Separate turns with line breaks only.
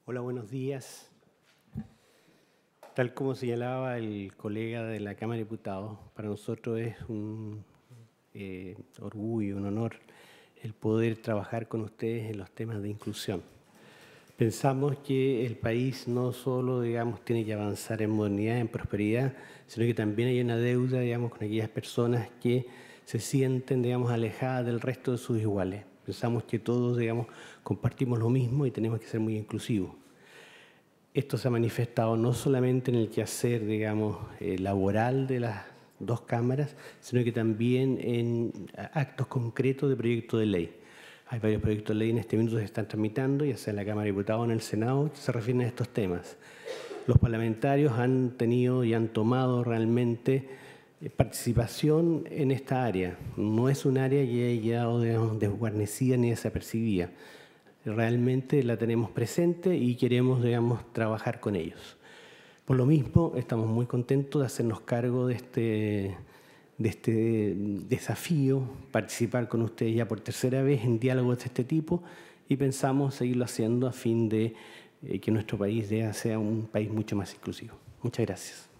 Hola, buenos días. Tal como señalaba el colega de la Cámara de Diputados, para nosotros es un orgullo, un honor el poder trabajar con ustedes en los temas de inclusión. Pensamos que el país no solo, tiene que avanzar en modernidad, en prosperidad, sino que también hay una deuda, con aquellas personas que se sienten, alejadas del resto de sus iguales. Pensamos que todos, compartimos lo mismo y tenemos que ser muy inclusivos. Esto se ha manifestado no solamente en el quehacer, laboral de las dos cámaras, sino que también en actos concretos de proyectos de ley. Hay varios proyectos de ley en este minuto que se están tramitando, ya sea en la Cámara de Diputados o en el Senado, que se refieren a estos temas. Los parlamentarios han tenido y han tomado realmente participación en esta área. No es un área que haya quedado desguarnecida ni desapercibida. Realmente la tenemos presente y queremos, trabajar con ellos. Por lo mismo, estamos muy contentos de hacernos cargo de este desafío, participar con ustedes ya por tercera vez en diálogos de este tipo y pensamos seguirlo haciendo a fin de que nuestro país sea un país mucho más inclusivo. Muchas gracias.